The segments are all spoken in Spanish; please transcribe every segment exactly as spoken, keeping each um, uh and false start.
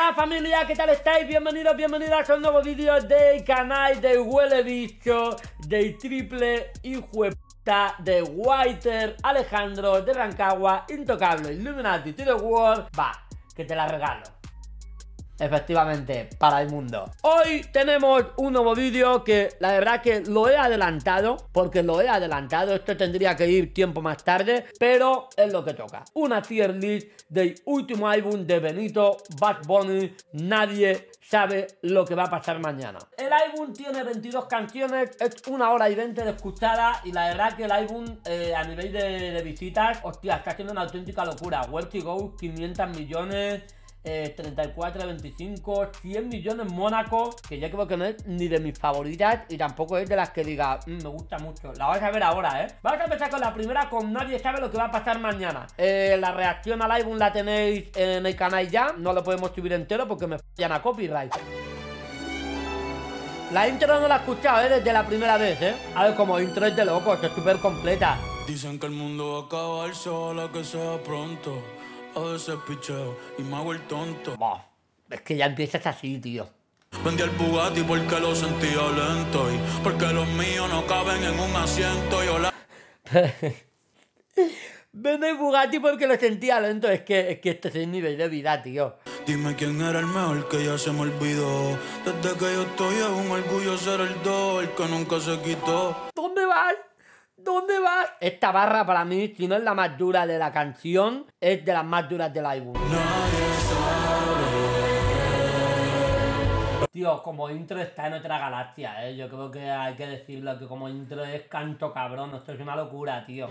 Hola familia, ¿qué tal estáis? Bienvenidos, bienvenidas a un nuevo vídeo del canal de Huele Bicho, del triple hijueputa de Whiter, Alejandro, de Rancagua, Intocable, Illuminati, to the World. Va, que te la regalo. Efectivamente, para el mundo. Hoy tenemos un nuevo vídeo que la verdad que lo he adelantado, porque lo he adelantado. Esto tendría que ir tiempo más tarde, pero es lo que toca. Una tier list del último álbum de Benito, Bad Bunny. Nadie sabe lo que va a pasar mañana. El álbum tiene veintidós canciones, es una hora y veinte de escuchada. Y la verdad que el álbum eh, a nivel de, de visitas, hostia, está haciendo una auténtica locura. Where to Go, quinientos millones. Eh, treinta y cuatro, veinticinco, cien millones Mónaco, que yo creo que no es ni de mis favoritas y tampoco es de las que diga mmm, me gusta mucho. La vais a ver ahora, ¿eh? Vamos a empezar con la primera, con Nadie sabe lo que va a pasar mañana. eh, La reacción al álbum la tenéis en el canal ya. No lo podemos subir entero porque me fallan a copyright. La intro no la he escuchado, ¿eh? Desde la primera vez, ¿eh? A ver, como intro es de locos, es súper completa. Dicen que el mundo va a acabarse, ojalá que sea pronto. A veces picheo y me hago el tonto. Boh, es que ya empiezas así, tío. Vendí el Bugatti porque lo sentía lento y porque los míos no caben en un asiento. Yo la... Vendí el Bugatti porque lo sentía lento. Es que, es que este es el nivel de vida, tío. Dime quién era el mejor que ya se me olvidó. Desde que yo estoy es un orgullo ser el dos, el que nunca se quitó. ¿Dónde vas? ¿Dónde vas? Esta barra para mí, si no es la más dura de la canción, es de las más duras del álbum. Nadie sabe. Tío, como intro está en otra galaxia, ¿eh? Yo creo que hay que decirlo, que como intro es canto cabrón. Esto es una locura, tío.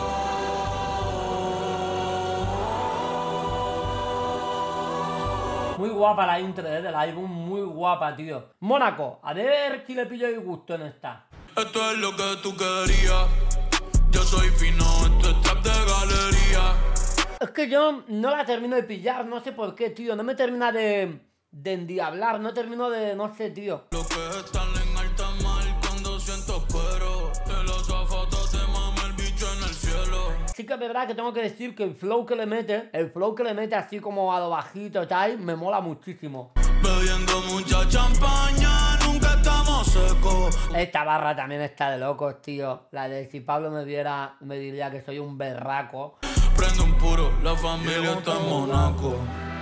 Muy guapa la intro, ¿eh? Del álbum, muy guapa, tío. Mónaco, a ver si le pillo el gusto en esta. Esto es lo que tú querías. Yo soy fino, esto es trap de galería. Es que yo no la termino de pillar, no sé por qué, tío. No me termina de, de endiablar, no termino de... no sé, tío. Lo que están en alta mar cuando siento cuero. De los zapatos te mama el bicho en el cielo. Sí que es verdad que tengo que decir que el flow que le mete, el flow que le mete así como a lo bajito y tal, me mola muchísimo. Bebiendo mucha champaña, nunca estamos secos. Esta barra también está de locos, tío. La de si Pablo me viera, me diría que soy un berraco. Prende un puro, la familia está en Mónaco.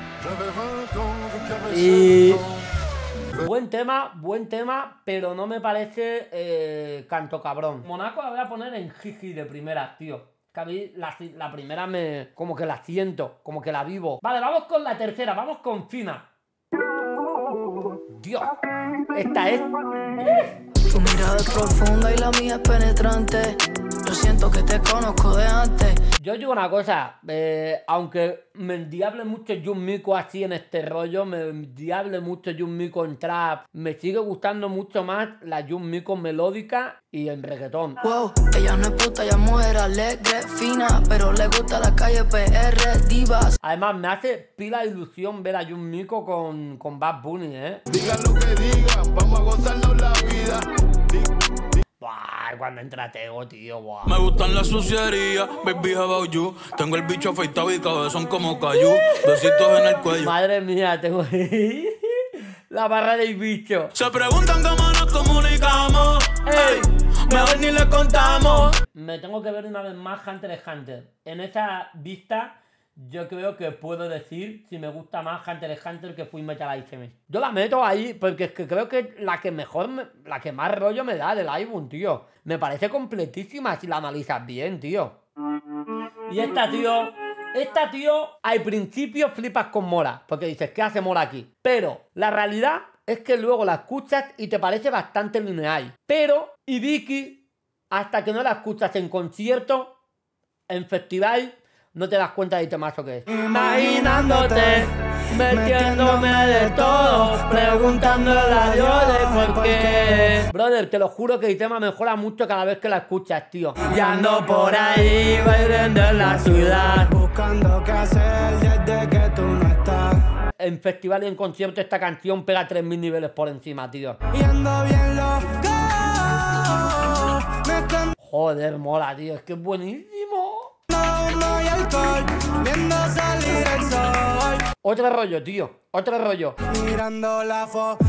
Y... buen tema, buen tema, pero no me parece eh, canto cabrón. Mónaco la voy a poner en jiji de primeras, tío. Que a mí la, la primera me... como que la siento, como que la vivo. Vale, vamos con la tercera, vamos con Fina. Dios, esta es... Tu mirada es profunda y la mía es penetrante. Yo siento que te conozco de antes. Yo digo una cosa, eh, aunque me endiable mucho Jun Miko así en este rollo, me endiable mucho Jun Miko en trap, me sigue gustando mucho más la Jun Miko melódica y en reggaetón. Wow, ella no es puta, ella es mujer alegre, fina, pero le gusta la calle P R, divas. Además me hace pila de ilusión ver a Jun Miko con, con Bad Bunny, ¿eh? Digan lo que digan, vamos a gozarnos la vida. Buah, cuando entra Tego, tío, buah. Me gustan las sucierías, baby how about you. Tengo el bicho afeitado y cabezón como cayú. Besitos en el cuello. Madre mía, tengo la barra del bicho. Se preguntan cómo nos comunicamos. ¡Ey! Mejor ni le contamos. Me tengo que ver una vez más Hunter x Hunter. En esa vista yo creo que puedo decir si me gusta más Hunter x Hunter que Full Metal Alchemist. Yo la meto ahí porque es que creo que es la que mejor, me, la que más rollo me da del álbum, tío. Me parece completísima si la analizas bien, tío. Y esta, tío, esta, tío, al principio flipas con Mora, porque dices, ¿qué hace Mora aquí? Pero la realidad es que luego la escuchas y te parece bastante lineal. Pero Ibiki, hasta que no la escuchas en concierto, en festival, no te das cuenta del temazo que es. Imaginándote, metiéndome de todo, preguntándole a Dios de por qué. Brother, te lo juro que el tema mejora mucho cada vez que la escuchas, tío. Y ando por ahí, bailando en la ciudad, buscando qué hacer desde que tú no estás. En festival y en concierto esta canción pega tres mil niveles por encima, tío. Y ando bien loco. Joder, mola, tío, es que es buenísimo. No, no, y el alcohol, viendo salir el sol. Otro rollo, tío. Otro rollo. Mirando la foto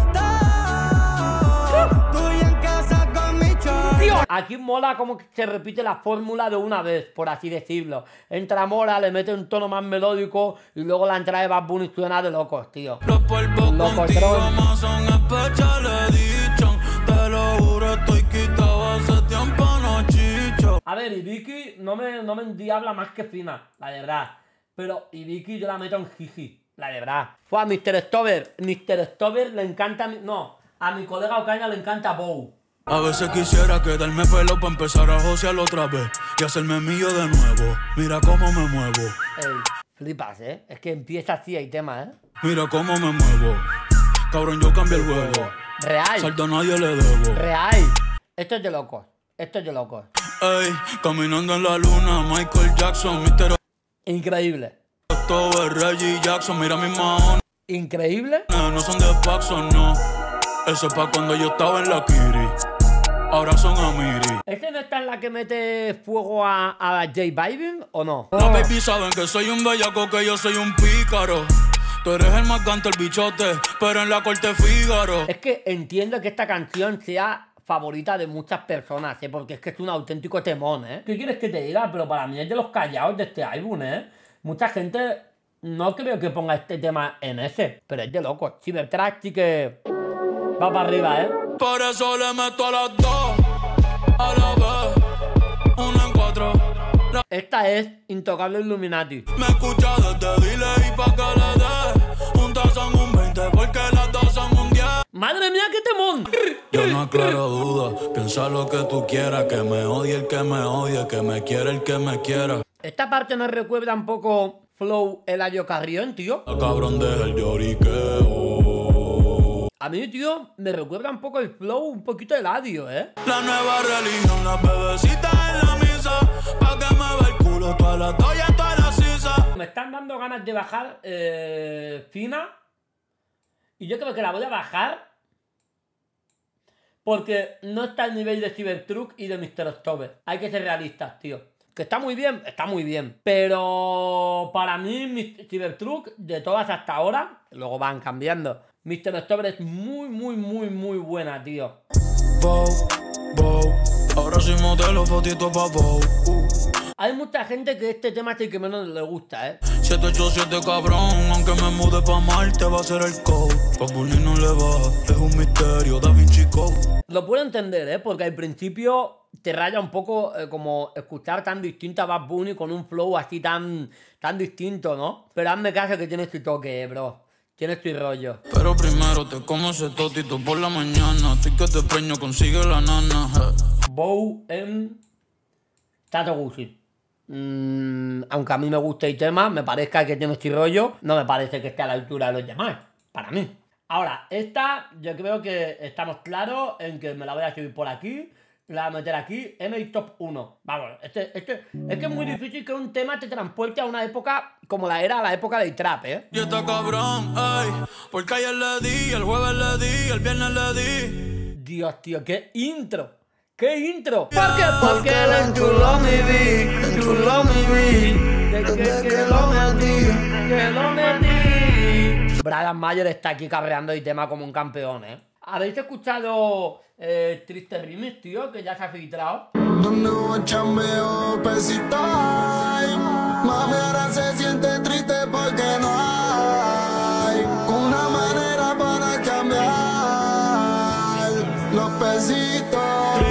tuya en casa con mi chor. Tío, aquí mola como que se repite la fórmula de una vez, por así decirlo. Entra Mora, le mete un tono más melódico y luego la entrada de Bad Bunny suena de locos, tío. Los polvos contigo más son especiales dichos. Te lo juro, estoy quitado hace tiempo, no chicho. A ver, y Vicky no me, no me endiabla más que Fina, la verdad. Pero y Vicky yo la meto en jiji, la verdad. Fue a mister Stover. mister Stover le encanta... Mi, no, a mi colega Ocaña le encanta Bow. A veces quisiera quedarme pelo para empezar a josear otra vez y hacerme mío de nuevo. Mira cómo me muevo. Ey, flipas, ¿eh? Es que empieza así, hay tema, ¿eh? Mira cómo me muevo. Cabrón, yo cambié el juego. Real. Salto a nadie le debo. Real. Esto es de locos. Esto es de locos. Ey, caminando en la luna, Michael Jackson, mister Increíble. Stover, Reggie Jackson, mira mis maones. Increíble. No son de Paxson, no. Eso es pa' cuando yo estaba en la Kiri. Ahora son Amiri. ¿Este no está en la que mete fuego a, a J Balvin o no? Las baby saben que soy un bellaco, que yo soy un pícaro. Tú eres el más gante, el bichote, pero en la corte Fígaro. Es que entiendo que esta canción sea favorita de muchas personas, ¿eh? Porque es que es un auténtico temón, ¿eh? ¿Qué quieres que te diga? Pero para mí es de los callados de este álbum, ¿eh? Mucha gente no creo que ponga este tema en ese, pero es de locos. Cybertrack sí que va para arriba, ¿eh? Por eso le meto a las dos, a la vez, una en cuatro. La... Esta es Intocable Illuminati. Me escucha desde delay pa' que le dé. Juntas son un veinte porque las dos son un diez. ¡Madre mía, qué temón! Yo no aclaro duda, piensa lo que tú quieras. Que me odie el que me odie, que me quiera el que me quiera. Esta parte nos recuerda un poco Flow Eladio Carrión, tío. El cabrón deja el lloriqueo. A mí, tío, me recuerda un poco el flow, un poquito Eladio, ¿eh? La nueva religión, las bebecitas en la misa, pa' que me vea el culo toda la toalla, toda la sisa. Me están dando ganas de bajar eh, Fina. Y yo creo que la voy a bajar porque no está al nivel de Cybertruck y de mister Stover. Hay que ser realistas, tío. Que está muy bien, está muy bien. Pero para mí, Cybertruck, de todas hasta ahora, luego van cambiando. mister Stover es muy, muy, muy, muy buena, tío. Bow, bow. Ahora soy modelo, fotito pa' Bow. Uh. Hay mucha gente que este tema es el que menos le gusta, ¿eh? siete ocho siete cabrón, aunque me mude pa' Marte va a ser el code. Pa' Bully no le va, es un misterio, Da Vinci Code. Lo puedo entender, ¿eh? Porque al principio te raya un poco eh, como escuchar tan distinto a Bad Bunny con un flow así tan, tan distinto, ¿no? Pero hazme caso que tiene su toque, eh, bro. Tiene su rollo. Pero primero te como ese totito por la mañana. Estoy que te preño, consigue la nana. Eh. Bow en Tato Guzzi. Mm, aunque a mí me guste el tema, me parezca que tiene este rollo, no me parece que esté a la altura de los demás, para mí. Ahora, esta yo creo que estamos claros en que me la voy a subir por aquí, la voy a meter aquí en el top uno. Vamos, este, este, es que es muy difícil que un tema te transporte a una época como la era la época del trap, ¿eh? Y está cabrón, ey, porque ayer le di, el jueves le di, el viernes le di. Dios, tío, qué intro. ¡Qué intro! ¿Por qué? Porque él enchuló mi beat, enchuló mi beat. De que, Desde que que lo lo metí. que lo metí. Brian Mayer está aquí cabreando el tema como un campeón, ¿eh? ¿Habéis escuchado eh, Triste Remix, tío? Que ya se ha filtrado. Donde hubo chambeo, pesito hay. Mami ahora se siente triste porque no hay una manera para cambiar los pesitos.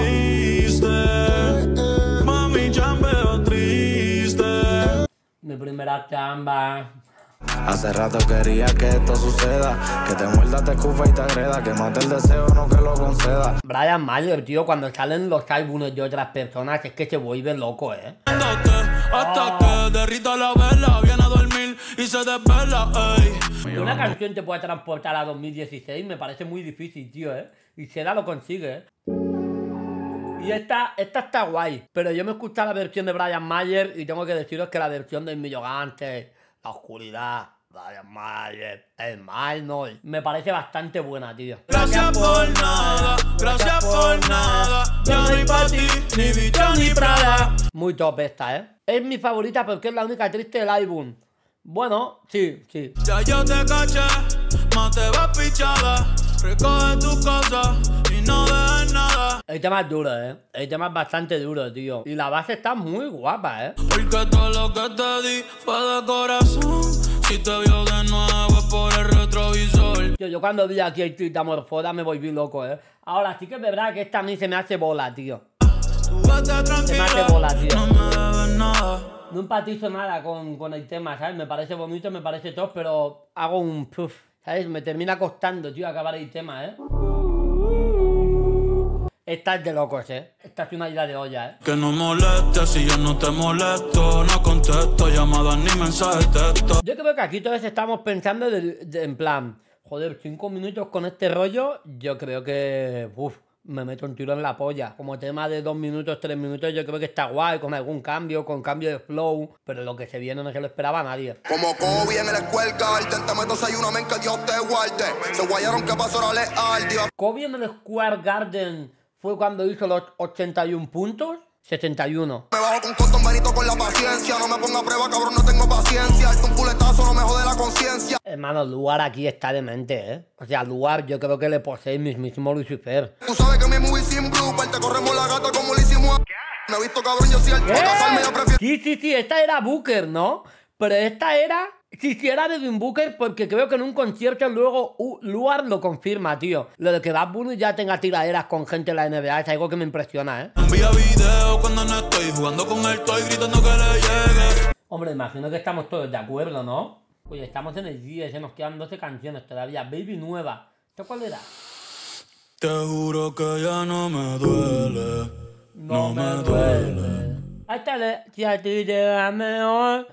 Mi primera chamba. Hace rato quería que esto suceda, que te muerda, te escupa y te agreda, que mate el deseo, no que lo conceda. Brian Mayer, tío, cuando salen los álbumes de otras personas es que se vuelve loco, ¿eh? Hasta oh. que derrita la vela, viene a dormir y se desvela, ey. Que una canción te puede transportar a dos mil dieciséis me parece muy difícil, tío, ¿eh? Y Seda lo consigue, ¿eh? Y esta, esta está guay, pero yo me he escuchado la versión de Brian Mayer y tengo que deciros que la versión de Millogante, La Oscuridad, Brian Mayer, El Mal, no, me parece bastante buena, tío. Gracias por nada, gracias por nada. Yo no hay pa' ti, ni bicho ni prada. Muy top esta, ¿eh? Es mi favorita porque es la única triste del álbum. Bueno, sí, sí. Ya yo te caché, más te vas pichada. Recoge tus cosas y no dejes nada. El tema es duro, ¿eh? El tema es bastante duro, tío. Y la base está muy guapa, ¿eh? Porque todo lo que te di fue de corazón. Si te vio de nuevo es por el retrovisor. Tío, yo cuando vi aquí el Tritamorfoda me volví loco, ¿eh? Ahora sí que es verdad que esta a mí se me hace bola, tío. Tú vete tranquila, se me hace bola, tío. No me debes nada. No empatizo nada con, con el tema, ¿sabes? Me parece bonito, me parece top, pero hago un puff, ¿sabes? Me termina costando, tío, acabar el tema, ¿eh? Esta es de locos, ¿eh? Esta es una ida de olla, ¿eh? Que no molestes, si yo no te molesto. No contesto llamadas ni mensajes de texto. Yo creo que aquí todos estamos pensando de, de, en plan, joder, cinco minutos con este rollo, yo creo que, uff, me meto un tiro en la polla. Como tema de dos minutos, tres minutos, yo creo que está guay, con algún cambio, con cambio de flow, pero lo que se viene no se lo esperaba a nadie. Como Kobe en el Square Garden, te meto seis una men que Dios te guarde. Se guayaron que pasó la leal, Dios. Kobe en el Square Garden fue cuando hizo los ochenta y un puntos, setenta y uno. Me bajo con Cotton Benito con la paciencia. No me ponga a prueba, cabrón, no tengo paciencia. Alto un culetazo, no me jode la conciencia. Hermano, Luar aquí está demente, ¿eh? O sea, Luar yo creo que le posee el mismísimo Lucifer. Tú sabes que mi movie sin blooper, te corremos la gata como le hicimos a... Me he visto, cabrón, yo sí el casarme, yo prefiero... Sí, sí, sí, esta era Booker, ¿no? Pero esta era... Si sí, era de Devin Booker, porque creo que en un concierto luego uh, Luar lo confirma, tío. Lo de que Bad Bunny ya tenga tiraderas con gente en la N B A es algo que me impresiona, ¿eh? Envía video cuando no estoy jugando con él, estoy gritando que le llegue. Hombre, imagino que estamos todos de acuerdo, ¿no? Oye, estamos en el diez, se nos quedan doce canciones todavía. Baby nueva. ¿Esto cuál era? Te juro que ya no me duele. No, no me, me duele. duele. Ahí está, si a ti te va mejor.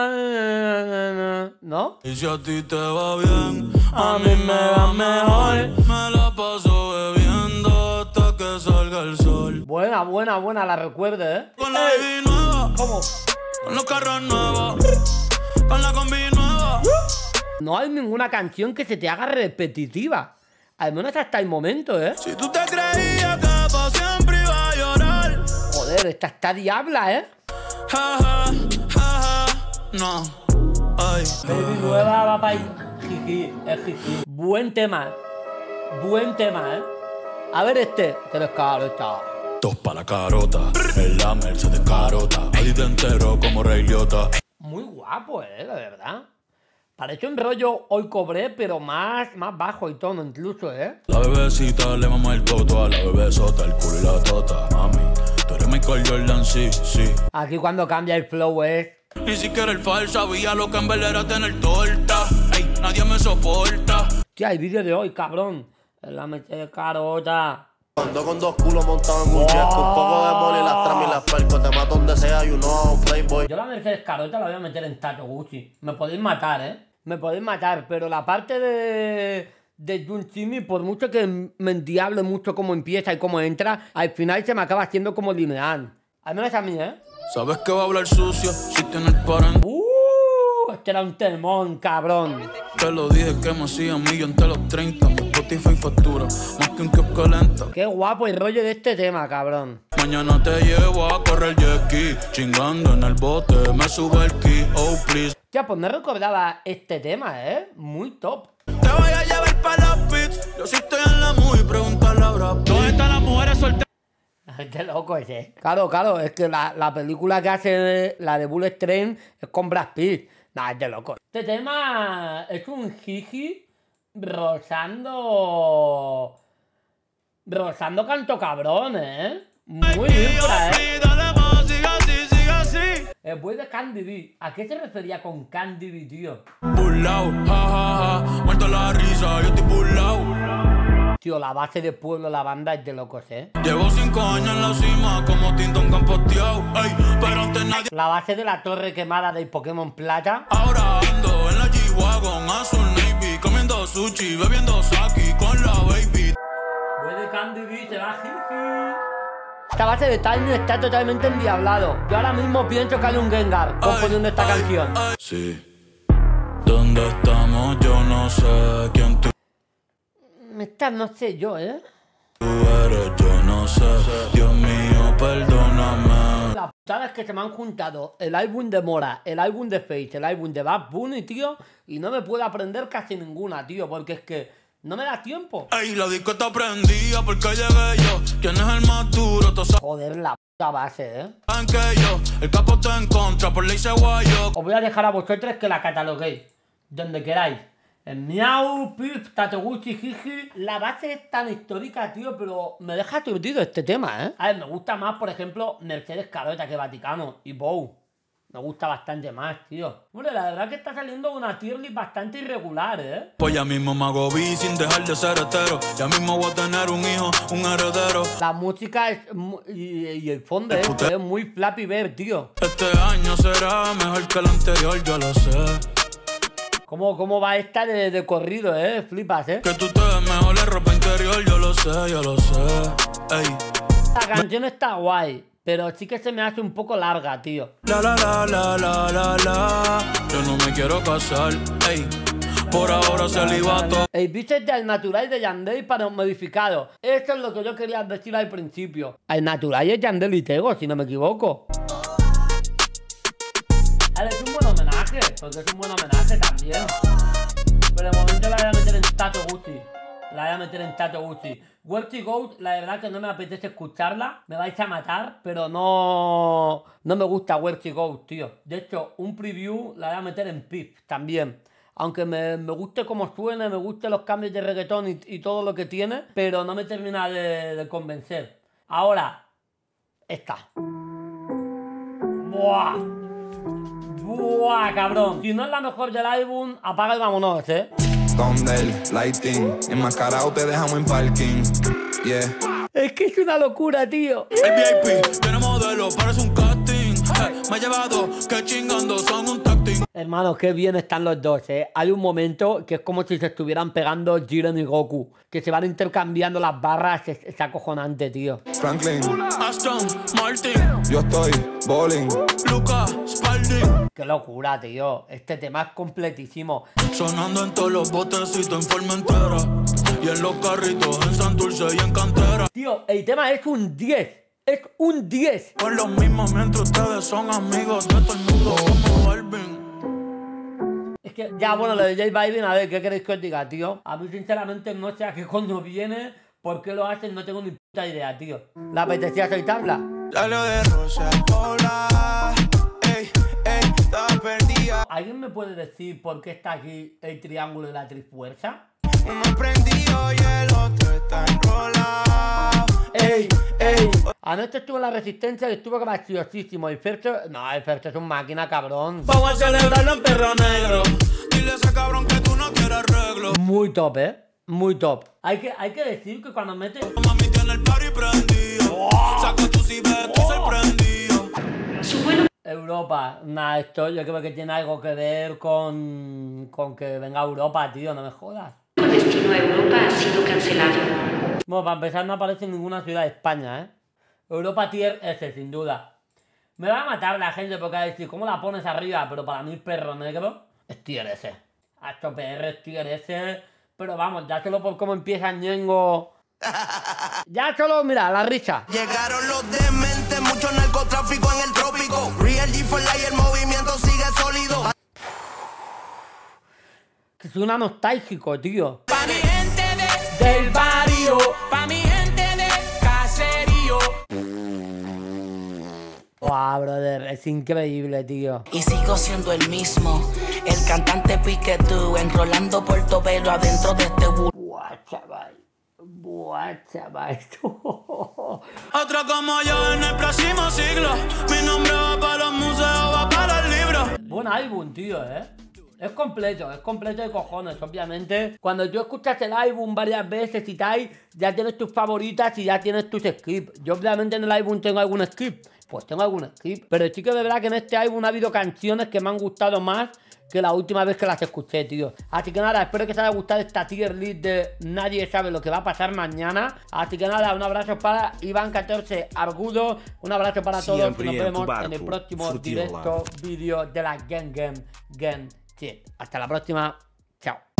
¿No? Y si a ti te va bien, a mí me va mejor. Me la paso bebiendo hasta que salga el sol. Buena, buena, buena, la recuerdo, ¿eh? Con la baby nueva. ¿Cómo? Con los carros nuevos. Con la combi nueva. No hay ninguna canción que se te haga repetitiva. Al menos hasta el momento, ¿eh? Si tú te creías que para siempre iba a llorar. Joder, esta está diabla, ¿eh? Ja, ja, ja, ja. No, ay. Baby nueva va para jiji, es jiji. Buen tema, buen tema, ¿eh? A ver este, que no es caro, está. Dos pa' la carota, en la Mercedes carota. Ahí te entero como Rey Liotta. Muy guapo, ¿eh? La verdad. Parece un rollo hoy cobré, pero más, más bajo y tono incluso, ¿eh? La bebecita le mama el toto a la bebesota, el culo y la tota, mami. Tú eres Michael Jordan, sí, sí. Aquí cuando cambia el flow es... Ni siquiera el falso sabía lo que en verdad era tener torta. Ey, nadie me soporta. Tía, el vídeo de hoy, cabrón. La Mercedes carota. Ando con dos culos montados en un jet, un poco de money, las tramas y las percos. Te mato donde sea, you know, playboy. Yo la Mercedes carota la voy a meter en Tato Gucci. Me podéis matar, ¿eh? Me podéis matar, pero la parte de... de Jun Chimmy, por mucho que me endiable mucho cómo empieza y cómo entra, al final se me acaba haciendo como lineal. Al menos a mí, ¿eh? Sabes que va a hablar sucio si tiene el parent. Uh, este era un temón, cabrón. Te lo dije que me hacían millón de los treinta. Mi Spotify factura más que un kiosco lenta. Qué guapo el rollo de este tema, cabrón. Mañana te llevo a correr jet ski. Chingando en el bote, me sube el ki. Oh, please. Ya, pues no recordaba este tema, ¿eh? Muy top. Te voy a llevar para la pits. Yo sí estoy en la movie, pregúntale a Brad Pitt. ¿Dónde están las mujeres solteras? Qué loco ese. Claro, claro, es que la, la película que hace, la de Bullet Train, es con Brad Pitt. Nah, es de loco. Este tema es un jiji rozando... Rozando canto cabrón, ¿eh? Muy infra, ¿eh? Es muy de Candy B. ¿A qué se refería con Candy B, tío? Burlao, ja, ja, ja. Muerto la risa, yo estoy burlao. Tío, la base de Pueblo, la banda es de locos, ¿eh? Llevo cinco años en la cima, como Tintón campoteado. Ey, pero antes nadie... La base de la torre quemada del Pokémon Plata. Ahora ando en la G-Wagon, azul navy, comiendo sushi, bebiendo sake con la baby. Puede Candy B, se va jiji. Esta base de Tiny está totalmente endiablado. Yo ahora mismo pienso que hay un Gengar componiendo esta ay, canción. Ay. Sí. ¿Dónde estamos? Yo no sé quién tú... Esta no sé yo, ¿eh? Tú eres, yo no sé. Dios mío, perdóname. La puta ¿Sabes que se me han juntado el álbum de Mora, el álbum de Face, el álbum de Bad Bunny, tío? Y no me puedo aprender casi ninguna, tío, porque es que no me da tiempo. Ey, la disco está prendida porque llegué yo. ¿Quién es el más duro? Tú sabes Joder, la puta base, ¿eh? que yo, el capo está en contra, por ley se guayo. Os voy a dejar a vosotros que la cataloguéis, donde queráis. En Miau, Pip, Tateguchi, Jiji. La base es tan histórica, tío, pero me deja aturdido este tema, ¿eh? A ver, me gusta más, por ejemplo, Mercedes Carota que Vaticano y Bow. Me gusta bastante más, tío. Hombre, la verdad que está saliendo una tier list bastante irregular, ¿eh? Pues ya mismo me agobié sin dejar de ser hetero. Ya mismo voy a tener un hijo, un heredero. La música es mu- y, y el fondo es, es muy Flappy Bird, tío. Este año será mejor que el anterior, yo lo sé. ¿Cómo, cómo va esta de, de corrido, eh? Flipas, eh. Que tú te ves mejor en ropa interior, yo lo sé, yo lo sé. Ey. La canción está guay, pero sí que se me hace un poco larga, tío. La la la la la la la. Yo no me quiero casar, ey. Por ahora celibato. El beat es del Natural de Yandel para un modificado. Esto es lo que yo quería decir al principio. El Natural es Yandel y Tego, si no me equivoco. A ver, es un buen homenaje, porque es un buen homenaje también. Pero de momento la voy a meter en Tato Gucci. La voy a meter en Tato Gucci. Where to Go, la verdad que no me apetece escucharla. Me vais a matar, pero no... No me gusta Where to Go, tío. De hecho, un preview la voy a meter en Pip también. Aunque me, me guste cómo suena, me gusten los cambios de reggaetón y, y todo lo que tiene, pero no me termina de, de convencer. Ahora, esta. ¡Buah! ¡Buah, cabrón! Si no es la mejor del álbum, apaga y vámonos, ¿eh? Thunder, lighting, enmascarado te dejamos en parking. Yeah. Es que es una locura, tío. El V I P tiene modelo, parece un casting. Eh, me ha llevado que chingando son un tacting. Hermano, qué bien están los dos, ¿eh? Hay un momento que es como si se estuvieran pegando Jiren y Goku. Que se van intercambiando las barras, es, es acojonante, tío. Franklin, Aston Martin, yo estoy bowling. Luca Spalding. Qué locura, tío. Este tema es completísimo. Sonando en todos los botecitos en forma entera. Y en los carritos, en Santurce y en Cantera. Tío, el tema es un diez. Es un diez. Por lo mismo mientras ustedes son amigos de todo el mundo como Balvin. Es que ya, bueno, lo de J Balvin, a ver, ¿qué queréis que os diga, tío? A mí, sinceramente, no sé a qué coño viene, por qué lo hacen, no tengo ni puta idea, tío. ¿Le apetecía soltarla? Dale de rosa, hola. Ey, ey, estaba perdida. ¿Alguien me puede decir por qué está aquí el triángulo de la trifuerza? Uno prendido y el otro está enrolado. ¡Ey! ¡Ey! Anoche estuvo en la Resistencia y estuvo graciosísimo. El Fercho... No, el Fercho es un máquina, cabrón. Vamos a celebrarlo en perro negro. Dile a ese cabrón que tú no quieres arreglo. Muy top, ¿eh? Muy top. Hay que, hay que decir que cuando mete... Mami tiene el party prendido. Oh. Saca tu ciber, tú sorprendido. Europa. Nada, esto yo creo que tiene algo que ver con... Con que venga a Europa, tío. No me jodas. Tu destino a Europa ha sido cancelado. Bueno, para empezar no aparece en ninguna ciudad de España, ¿eh? Europa Tier S, sin duda. Me va a matar la gente porque va a decir, ¿cómo la pones arriba? Pero para mí Perro Negro es Tier S. H P R es Tier S. Pero vamos, ya solo por cómo empieza Ñengo. Ya solo, mira, la risa. Llegaron los dementes, mucho narcotráfico en el trópico. Real G for Life, el movimiento sigue sólido. Que suena nostálgico, tío. Pa' mi gente de, del barrio, pa' mi gente de caserío. Wow, brother, es increíble, tío. Y sigo siendo el mismo, el cantante Piquetú, enrolando portobelo adentro de este burro. Buah, chaval. Buah, chaval. Otro como yo en el próximo siglo. Mi nombre va para los museos, va para los libros. Buen álbum, tío, ¿eh? Es completo, es completo de cojones, obviamente. Cuando tú escuchas el álbum varias veces y tal, ya tienes tus favoritas y ya tienes tus skips. Yo obviamente en el álbum tengo algún skip, pues tengo algún skip. Pero sí que de verdad que en este álbum ha habido canciones que me han gustado más que la última vez que las escuché, tío. Así que nada, espero que os haya gustado esta tier list de Nadie sabe lo que va a pasar mañana. Así que nada, un abrazo para Iván catorce Argudo, un abrazo para todos y nos vemos en el próximo directo vídeo de la Gang Gang Gang. Hasta la próxima. Chao.